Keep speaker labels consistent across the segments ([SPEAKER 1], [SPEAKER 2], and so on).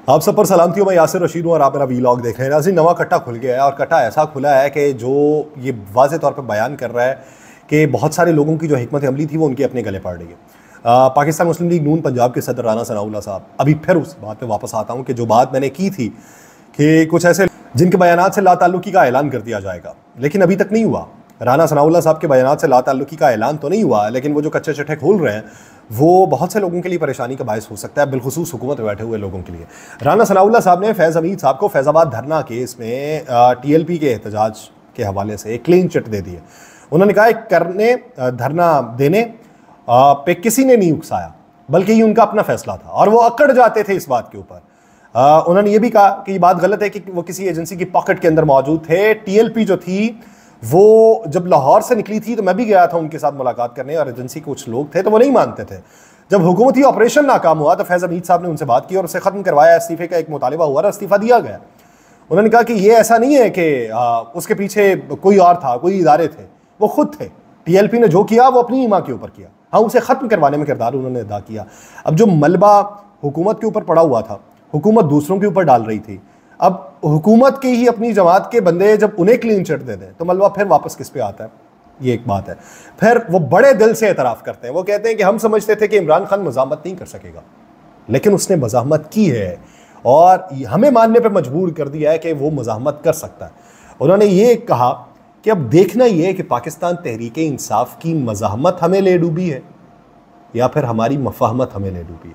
[SPEAKER 1] आप सब पर सलामती हो। मैं यासिर रशीद हूँ और आप मेरा वीलॉग देख रहे हैं। नाज़रीन, नवा कट्टा खुल गया है और कट्टा ऐसा खुला है कि जो ये वाज़े तौर पर बयान कर रहा है कि बहुत सारे लोगों की जो हिकमत अमली थी वो उनके अपने गले पड़ रही है। पाकिस्तान मुस्लिम लीग नून पंजाब के सदर राना सनाउल्लाह साहब, अभी फिर उस बात पे वापस आता हूँ कि जो बात मैंने की थी कि कुछ ऐसे जिनके बयानात से लाताल्लुकी का ऐलान कर दिया जाएगा, लेकिन अभी तक नहीं हुआ। राना सनाउल्लाह साहब के बयानात से लाताल्लुकी का ऐलान तो नहीं हुआ, लेकिन वो जो कच्चे चट्टे खोल रहे हैं वो बहुत से लोगों के लिए परेशानी का बायस हो सकता है, बिलखुसूस हुकूमत में बैठे हुए लोगों के लिए। राना सनाउल्लाह साहब ने फैज़ हमीद साहब को फैज़ाबाद धरना केस में TLP के एहतजाज के हवाले से एक क्लीन चिट दे दी है। उन्होंने कहा करने धरना देने पे किसी ने नहीं उकसाया, बल्कि ये उनका अपना फैसला था और वो अकड़ जाते थे इस बात के ऊपर। उन्होंने ये भी कहा कि ये बात गलत है कि वो किसी एजेंसी की पॉकेट के अंदर मौजूद थे। TLP जो थी वो जब लाहौर से निकली थी तो मैं भी गया था उनके साथ मुलाकात करने, और एजेंसी के कुछ लोग थे तो वो नहीं मानते थे। जब हुकूमती ऑपरेशन नाकाम हुआ तो फैज़ हमीद साहब ने उनसे बात की और उसे ख़त्म करवाया। इस्तीफे का एक मुतालिबा हुआ और इस्तीफा दिया गया। उन्होंने कहा कि ये ऐसा नहीं है कि उसके पीछे कोई और था, कोई इदारे थे, वो खुद थे। TLP ने जो किया वो अपनी ईमा के ऊपर किया। हाँ, उसे ख़त्म करवाने में किरदार उन्होंने अदा किया। अब जो मलबा हुकूमत के ऊपर पड़ा हुआ था, हुकूमत दूसरों के ऊपर डाल रही थी, अब हुकूमत की ही अपनी जमात के बंदे जब उन्हें क्लीन चिट दे दें तो मलबा फिर वापस किस पे आता है? ये एक बात है। फिर वो बड़े दिल से एतराफ़ करते हैं। वो कहते हैं कि हम समझते थे कि इमरान खान मज़ामत नहीं कर सकेगा, लेकिन उसने मज़ामत की है और हमें मानने पर मजबूर कर दिया है कि वो मज़ामत कर सकता है। उन्होंने ये कहा कि अब देखना ये है कि पाकिस्तान तहरीक इंसाफ की मज़ामत हमें ले डूबी है या फिर हमारी मफाहमत हमें ले डूबी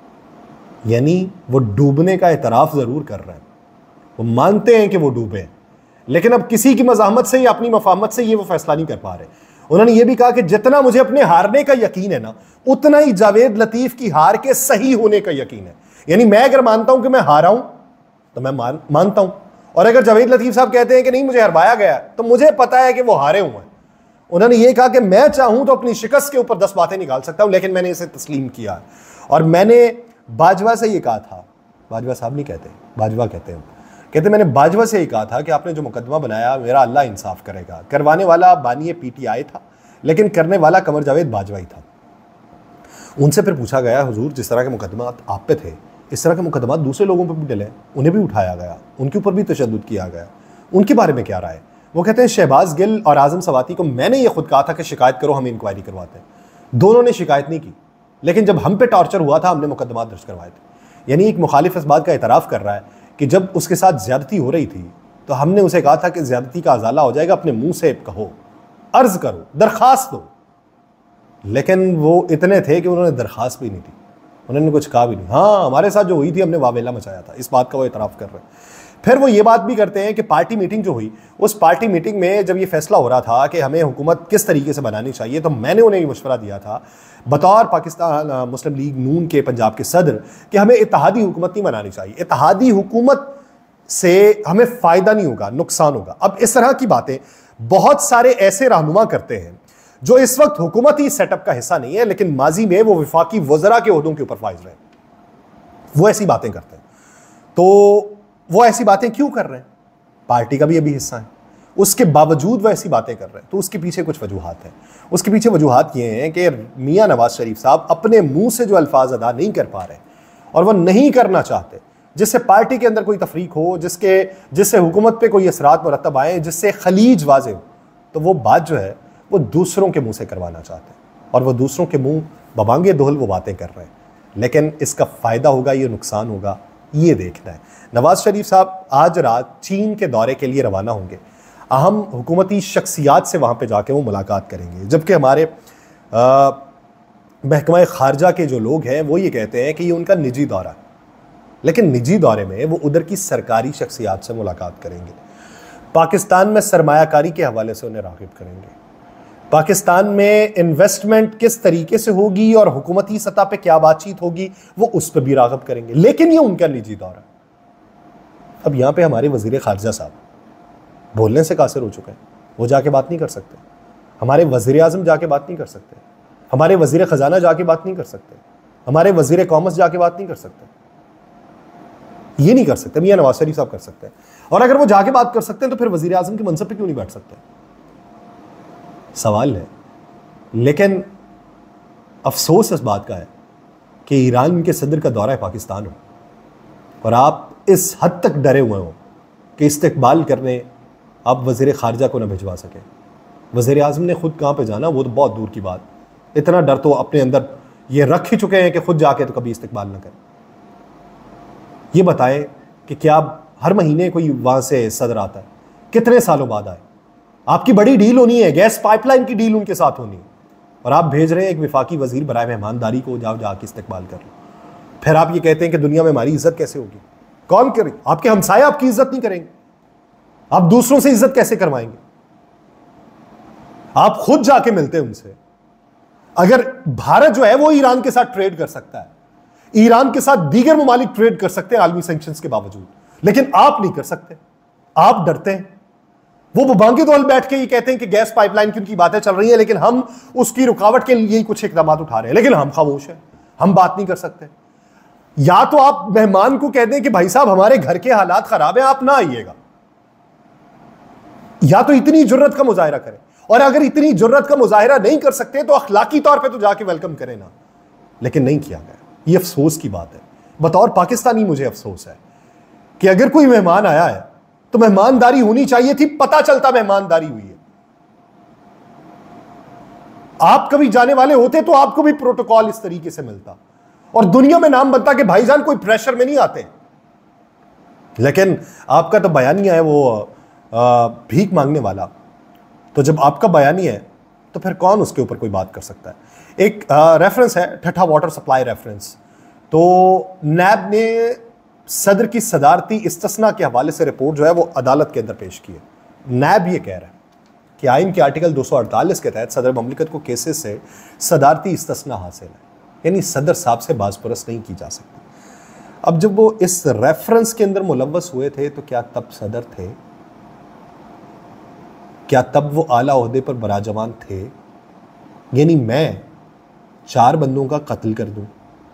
[SPEAKER 1] है। यानी वो डूबने का एतराफ़ ज़रूर कर रहे हैं, वो मानते हैं कि वो डूबे, लेकिन अब किसी की मज़ाहमत से या अपनी मफाहमत से ये वो फैसला नहीं कर पा रहे। उन्होंने ये भी कहा कि जितना मुझे अपने हारने का यकीन है ना, उतना ही जावेद लतीफ़ की हार के सही होने का यकीन है। यानी मैं अगर मानता हूं कि मैं हारा हूं तो मैं मानता हूं, और अगर जावेद लतीफ़ साहब कहते हैं कि नहीं मुझे हरवाया गया तो मुझे पता है कि वो हारे हुए हैं। उन्होंने ये कहा कि मैं चाहूं तो अपनी शिकस्त के ऊपर 10 बातें निकाल सकता हूं, लेकिन मैंने इसे तस्लीम किया। और मैंने बाजवा से ये कहा था, बाजवा साहब नहीं कहते, बाजवा कहते मैंने बाजवा से ही कहा था कि आपने जो मुकदमा बनाया मेरा अल्लाह इंसाफ करेगा। करवाने वाला बानी PTI था, लेकिन करने वाला कमर जावेद बाजवा ही था। उनसे फिर पूछा गया, हुजूर जिस तरह के मुकदमा आप पे थे, इस तरह के मुकदमा दूसरे लोगों पर भी डले, उन्हें भी उठाया गया, उनके ऊपर भी तशद्दुद किया गया, उनके बारे में क्या राय है? वो कहते हैं शहबाज गिल और आज़म सवाती को मैंने ये खुद कहा था कि शिकायत करो, हम इंक्वायरी करवाते हैं। दोनों ने शिकायत नहीं की, लेकिन जब हम पे टॉर्चर हुआ था हमने मुकदमा दर्ज करवाए थे। यानी एक मुखालिफ इस बात का एतराफ़ कर रहा है कि जब उसके साथ ज्यादती हो रही थी तो हमने उसे कहा था कि ज्यादती का अजाला हो जाएगा, अपने मुंह से कहो, अर्ज करो, दरखास्त दो। लेकिन वो इतने थे कि उन्होंने दरखास्त भी नहीं दी, उन्होंने कुछ कहा भी नहीं। हाँ, हमारे साथ जो हुई थी हमने वावेला मचाया था, इस बात का वो एतराफ़ कर रहे हैं। फिर वो ये बात भी करते हैं कि पार्टी मीटिंग जो हुई, उस पार्टी मीटिंग में जब ये फैसला हो रहा था कि हमें हुकूमत किस तरीके से बनानी चाहिए, तो मैंने उन्हें ये मशवरा दिया था बतौर पाकिस्तान मुस्लिम लीग नून के पंजाब के सदर कि हमें इत्तेहादी हुकूमत नहीं बनानी चाहिए। इत्तेहादी हुकूमत से हमें फ़ायदा नहीं होगा, नुकसान होगा। अब इस तरह की बातें बहुत सारे ऐसे रहनुमा करते हैं जो इस वक्त हुकूमती सेटअप का हिस्सा नहीं है, लेकिन माजी में वो वफाकी वज़रा के ओहदों के ऊपर फाइज रहे, वो ऐसी बातें करते हैं। तो वो ऐसी बातें क्यों कर रहे हैं? पार्टी का भी अभी हिस्सा है, उसके बावजूद वो ऐसी बातें कर रहे हैं। तो उसके पीछे कुछ वजूहात हैं। उसके पीछे वजूहात ये हैं कि मियां नवाज शरीफ साहब अपने मुंह से जो अल्फाज अदा नहीं कर पा रहे और वह नहीं करना चाहते, जिससे पार्टी के अंदर कोई तफरीक हो, जिससे हुकूमत पे कोई असरात मुरतब आए, जिससे खलीज वाजे हो, तो वो बात जो है वो दूसरों के मुंह से करवाना चाहते हैं और वो दूसरों के मुंह बबांगे दोहल वो बातें कर रहे हैं। लेकिन इसका फ़ायदा होगा या नुकसान होगा, ये देखना है। नवाज शरीफ साहब आज रात चीन के दौरे के लिए रवाना होंगे। अहम हुकूमती शख्सियात से वहाँ पे जाके वो मुलाकात करेंगे, जबकि हमारे महकमा खारजा के जो लोग हैं वो ये कहते हैं कि ये उनका निजी दौरा है। लेकिन निजी दौरे में वो उधर की सरकारी शख्सियात से मुलाकात करेंगे, पाकिस्तान में सरमायाकारी के हवाले से उन्हें राग़िब करेंगे, पाकिस्तान में इन्वेस्टमेंट किस तरीके से होगी और हुकूमती सतह पे क्या बातचीत होगी वो उस पर भी राग़िब करेंगे। लेकिन ये उनका निजी दौरा। अब यहाँ पे हमारे वज़ीर ख़ारजा साहब बोलने से कासिर हो चुके हैं, वो जाके बात नहीं कर सकते। हमारे वज़ीर आज़म जाके बात नहीं कर सकते, हमारे वज़ीर ख़जाना जाके बात नहीं कर सकते, हमारे वज़ीर कॉमर्स जाके बात नहीं कर सकते। ये नहीं कर सकते, मियां नवाज शरीफ साहब कर सकते हैं। और अगर वो जाके बात कर सकते हैं तो फिर वज़ीर आज़म के मनसब पे क्यों नहीं बैठ सकते? सवाल है। लेकिन अफसोस इस बात का है कि ईरान के सदर का दौरा पाकिस्तान हो, और आप इस हद तक डरे हुए हो कि इस्तकबाल करने आप वज़ीर ख़ारजा को ना भिजवा सकें। वज़ीर आज़म ने खुद कहाँ पे जाना, वो तो बहुत दूर की बात। इतना डर तो अपने अंदर ये रख ही चुके हैं कि खुद जाके तो कभी इस्तकबाल ना करें। ये बताएं कि क्या हर महीने कोई वहाँ से सदर आता है? कितने सालों बाद आए? आपकी बड़ी डील होनी है, गैस पाइपलाइन की डील उनके साथ होनी है, और आप भेज रहे हैं एक विफाकी वजीर बराए मेहमानदारी को, जाओ जाके इस्तकबाल कर लो। फिर आप ये कहते हैं कि दुनिया में हमारी इज्जत कैसे होगी? कौन करे? आपके हमसाए आपकी इज्जत नहीं करेंगे, आप दूसरों से इज्जत कैसे करवाएंगे? आप खुद जाके मिलते हैं उनसे। अगर भारत जो है वो ईरान के साथ ट्रेड कर सकता है, ईरान के साथ दीगर ममालिक ट्रेड कर सकते हैं आलमी सैंक्शंस के बावजूद, लेकिन आप नहीं कर सकते। आप डरते हैं। वो बांगे दौल बैठ के ये कहते हैं कि गैस पाइपलाइन की उनकी बातें चल रही हैं, लेकिन हम उसकी रुकावट के लिए कुछ इकदाम उठा रहे हैं, लेकिन हम खामोश हैं, हम बात नहीं कर सकते। या तो आप मेहमान को कह दें कि भाई साहब हमारे घर के हालात खराब हैं, आप ना आइएगा, या तो इतनी जुर्रत का मुजाहिरा करें। और अगर इतनी जुर्रत का मुजाहिरा नहीं कर सकते तो अखलाकी तौर पे तो जाके वेलकम करें ना, लेकिन नहीं किया गया। ये अफसोस की बात है। बतौर पाकिस्तानी मुझे अफसोस है कि अगर कोई मेहमान आया है तो मेहमानदारी होनी चाहिए थी, पता चलता मेहमानदारी हुई है। आप कभी जाने वाले होते तो आपको भी प्रोटोकॉल इस तरीके से मिलता और दुनिया में नाम बनता कि भाईजान कोई प्रेशर में नहीं आते। लेकिन आपका तो बयानिया है वो भीख मांगने वाला। तो जब आपका बयानिया है तो फिर कौन उसके ऊपर कोई बात कर सकता है? एक रेफरेंस है ठट्ठा वाटर सप्लाई रेफरेंस। तो नैब ने सदर की सदारती इस्तिस्ना के हवाले से रिपोर्ट जो है वो अदालत के अंदर पेश की है। नैब ये कह रहा है कि आइन के आर्टिकल 248 के तहत सदर ममलिकत को केसेस से सदारती इस्तिस्ना हासिल है, यानी सदर साहब से बाज़पुरस नहीं की जा सकती। अब जब वो इस रेफरेंस के अंदर मुलव्वस हुए थे तो क्या तब सदर थे? क्या तब वो आला ओहदे पर बराजमान थे? यानी मैं 4 बंदों का कत्ल कर दूं,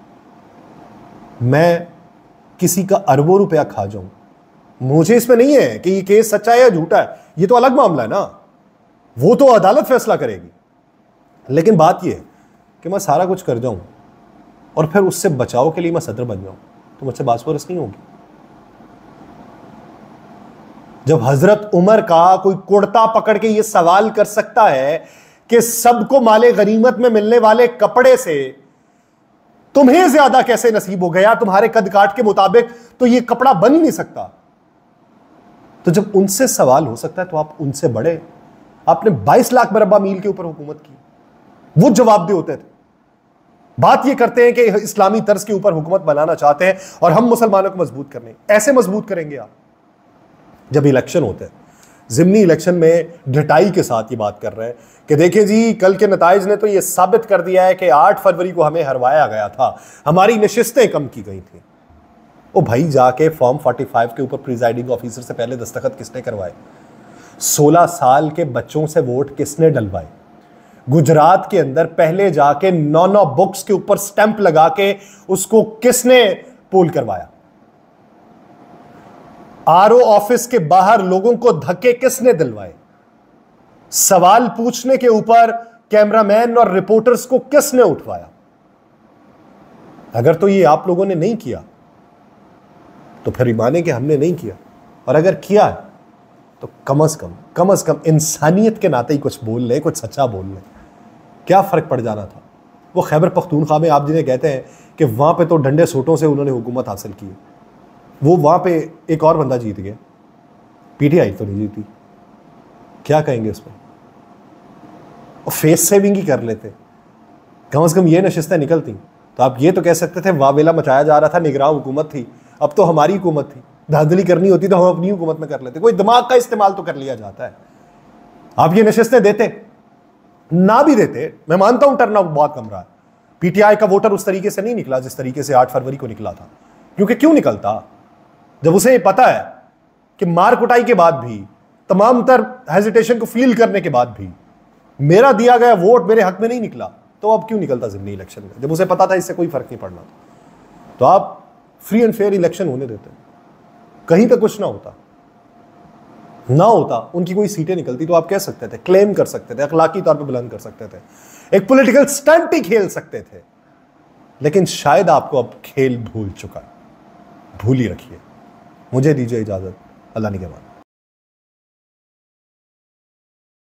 [SPEAKER 1] मैं किसी का अरबों रुपया खा जाऊं, मुझे इसमें नहीं है कि ये केस सच्चा है या झूठा है, ये तो अलग मामला है ना, वो तो अदालत फैसला करेगी। लेकिन बात ये है कि मैं सारा कुछ कर जाऊं और फिर उससे बचाव के लिए मैं सदर बन जाऊं तो मुझसे बासपुरस नहीं होगी। जब हजरत उमर का कोई कुर्ता पकड़ के ये सवाल कर सकता है कि सबको माले गनीमत में मिलने वाले कपड़े से तुम्हें ज्यादा कैसे नसीब हो गया, तुम्हारे कद काट के मुताबिक तो ये कपड़ा बन ही नहीं सकता, तो जब उनसे सवाल हो सकता है तो आप उनसे बड़े। आपने 22 लाख मरबा मील के ऊपर हुकूमत की, वो जवाबदेह होते थे। बात ये करते हैं कि इस्लामी तर्ज के ऊपर हुकूमत बनाना चाहते हैं और हम मुसलमानों को मजबूत करने, ऐसे मजबूत करेंगे आप? जब इलेक्शन होते हैं, ज़िमनी इलेक्शन में ढटाई के साथ ये बात कर रहे हैं कि देखिए जी कल के नताइज ने तो ये साबित कर दिया है कि 8 फरवरी को हमें हरवाया गया था, हमारी नशिस्तें कम की गई थी। ओ भाई, जाके फॉर्म 45 के ऊपर प्रिजाइडिंग ऑफिसर से पहले दस्तखत किसने करवाए? 16 साल के बच्चों से वोट किसने डलवाए? गुजरात के अंदर पहले जाके 9 बुक्स के ऊपर स्टैंप लगा के उसको किसने पोल करवाया? आरओ ऑफिस के बाहर लोगों को धक्के किसने दिलवाए? सवाल पूछने के ऊपर कैमरामैन और रिपोर्टर्स को किसने उठवाया? अगर तो ये आप लोगों ने नहीं किया तो फिर माने कि हमने नहीं किया, और अगर किया है तो कम से कम इंसानियत के नाते ही कुछ बोल ले, कुछ सच्चा बोल ले। क्या फर्क पड़ जाना था? वो खैबर पख्तूनख्वा में आप जिन्हें कहते हैं कि वहां पे तो डंडे सोटों से उन्होंने हुकूमत हासिल की, वो वहां पे एक और बंदा जीत गया, पीटीआई तो नहीं जीती। क्या कहेंगे उसमें? फेस सेविंग ही कर लेते, कम से कम ये नशिस्तें निकलती तो आप ये तो कह सकते थे वावेला मचाया जा रहा था, निगरान हुकूमत थी, अब तो हमारी हुकूमत थी, धांधली करनी होती तो हम अपनी हुकूमत में कर लेते। कोई दिमाग का इस्तेमाल तो कर लिया जाता है। आप ये नशिस्तें देते ना भी देते, मैं मानता हूं टर्नआउट बहुत कम रहा है, पीटीआई का वोटर उस तरीके से नहीं निकला जिस तरीके से 8 फरवरी को निकला था। क्योंकि क्यों निकलता? जब उसे पता है कि मार कुटाई के बाद भी, तमाम तर हेजिटेशन को फील करने के बाद भी मेरा दिया गया वोट मेरे हक में नहीं निकला, तो अब क्यों निकलता ज़िमनी इलेक्शन में? जब उसे पता था इससे कोई फर्क नहीं पड़ना था। तो आप फ्री एंड फेयर इलेक्शन होने देते, कहीं पे कुछ ना होता उनकी कोई सीटें निकलती तो आप कह सकते थे, क्लेम कर सकते थे, अखलाकी तौर पे बुलंद कर सकते थे, एक पॉलिटिकल स्टंट ही खेल सकते थे। लेकिन शायद आपको अब खेल भूल चुका है। भूल ही रखिए। मुझे दीजिए इजाज़त, अल्लाह ने के बाद।